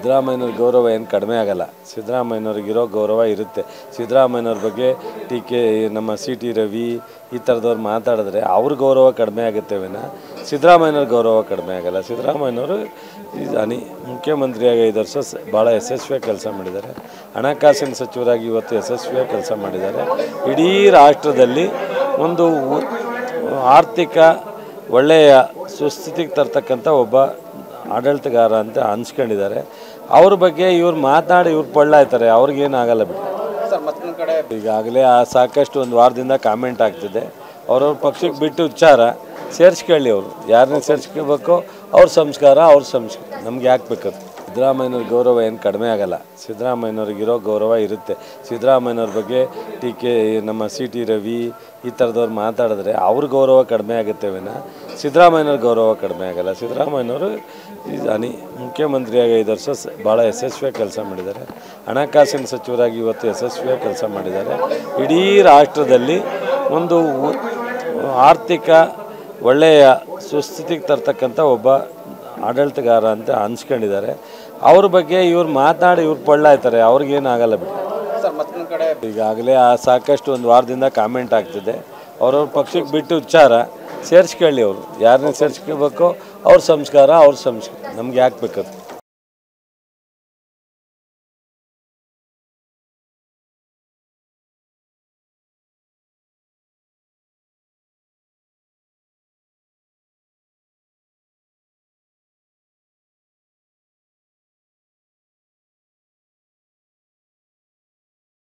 ಸಿದ್ದರಾಮಯ್ಯನವ್ರ ಗೌರವ ಏನು ಕಡಿಮೆ ಆಗಲ್ಲ. ಸಿದ್ದರಾಮಯ್ಯನವ್ರಿಗಿರೋ ಗೌರವ ಇರುತ್ತೆ. ಸಿದ್ದರಾಮಯ್ಯನವ್ರ ಬಗ್ಗೆ ಟೀಕೆ ನಮ್ಮ CT ರವಿ ಈ ಥರದವ್ರು ಮಾತಾಡಿದ್ರೆ ಅವ್ರ ಗೌರವ ಕಡಿಮೆ ಆಗುತ್ತೆ ವಿನಃ ಸಿದ್ದರಾಮಯ್ಯನವ್ರ ಗೌರವ ಕಡಿಮೆ ಆಗಲ್ಲ. ಸಿದ್ದರಾಮಯ್ಯನವರು ಮುಖ್ಯಮಂತ್ರಿಯಾಗಿ 5 ವರ್ಷ ಭಾಳ ಯಶಸ್ವಿಯಾಗಿ ಕೆಲಸ ಮಾಡಿದ್ದಾರೆ. ಹಣಕಾಸಿನ ಸಚಿವರಾಗಿ ಇವತ್ತು ಯಶಸ್ವಿಯಾಗಿ ಕೆಲಸ ಮಾಡಿದ್ದಾರೆ. ಇಡೀ ರಾಷ್ಟ್ರದಲ್ಲಿ ಒಂದು ಆರ್ಥಿಕ ಒಳ್ಳೆಯ ಸುಸ್ಥಿತಿಗೆ ತರ್ತಕ್ಕಂಥ ಒಬ್ಬ ಆಡಳಿತಗಾರ ಅಂತ ಅನ್ಸ್ಕೊಂಡಿದ್ದಾರೆ. ಅವ್ರ ಬಗ್ಗೆ ಇವ್ರು ಮಾತಾಡಿ ಇವ್ರು ಪಳ್ಳಾಯ್ತಾರೆ, ಅವ್ರಿಗೇನಾಗಲ್ಲ ಬಿಡಿ. ಈಗಾಗಲೇ ಸಾಕಷ್ಟು ಒಂದು ವಾರದಿಂದ ಕಾಮೆಂಟ್ ಆಗ್ತಿದೆ. ಅವ್ರವ್ರ ಪಕ್ಷಕ್ಕೆ ಬಿಟ್ಟು ವಿಚಾರ ಸೇರಿಸ್ಕೊಳ್ಳಿ. ಅವರು ಯಾರನ್ನ ಸೇರಿಸ್ಕೋಬೇಕು, ಅವ್ರ ಸಂಸ್ಕಾರ ನಮ್ಗೆ ಯಾಕೆ ಬೇಕದು. ಸಿದ್ದರಾಮಯ್ಯನವ್ರ ಗೌರವ ಏನು ಕಡಿಮೆ ಆಗಲ್ಲ. ಸಿದ್ದರಾಮಯ್ಯನವ್ರಿಗಿರೋ ಗೌರವ ಇರುತ್ತೆ. ಸಿದ್ದರಾಮಯ್ಯನವ್ರ ಬಗ್ಗೆ ಟೀಕೆ ನಮ್ಮ CT ರವಿ ಈ ಥರದವ್ರು ಮಾತಾಡಿದ್ರೆ ಅವ್ರ ಗೌರವ ಕಡಿಮೆ ಆಗುತ್ತೆ ವಿನಃ ಸಿದ್ದರಾಮಯ್ಯನವ್ರ ಗೌರವ ಕಡಿಮೆ ಆಗಲ್ಲ. ಸಿದ್ದರಾಮಯ್ಯನವರು ಮುಖ್ಯಮಂತ್ರಿಯಾಗಿ 5 ವರ್ಷ ಭಾಳ ಯಶಸ್ವಿಯಾಗಿ ಕೆಲಸ ಮಾಡಿದ್ದಾರೆ. ಹಣಕಾಸಿನ ಸಚಿವರಾಗಿ ಇವತ್ತು ಯಶಸ್ವಿಯಾಗಿ ಕೆಲಸ ಮಾಡಿದ್ದಾರೆ. ಇಡೀ ರಾಷ್ಟ್ರದಲ್ಲಿ ಒಂದು ಆರ್ಥಿಕ ಒಳ್ಳೆಯ ಸುಸ್ಥಿತಿಗೆ ತರ್ತಕ್ಕಂಥ ಒಬ್ಬ ಆಡಳಿತಗಾರ ಅಂತ ಅನ್ಸ್ಕೊಂಡಿದ್ದಾರೆ. ಅವ್ರ ಬಗ್ಗೆ ಇವ್ರು ಮಾತಾಡಿ ಇವ್ರು ಪಳ್ಳಾಯ್ತಾರೆ, ಅವ್ರಿಗೇನಾಗಲ್ಲ ಬಿಡಿ. ಈಗಾಗಲೇ ಸಾಕಷ್ಟು ಒಂದು ವಾರದಿಂದ ಕಾಮೆಂಟ್ ಆಗ್ತಿದೆ. ಅವ್ರವ್ರ ಪಕ್ಷಕ್ಕೆ ಬಿಟ್ಟು ವಿಚಾರ ಸೇರಿಸ್ಕೊಳ್ಳಿ. ಅವರು ಯಾರನ್ನ ಸೇರಿಸ್ಕೋಬೇಕು, ಅವ್ರ ಸಂಸ್ಕಾರ ನಮ್ಗೆ ಯಾಕೆ ಬೇಕದು.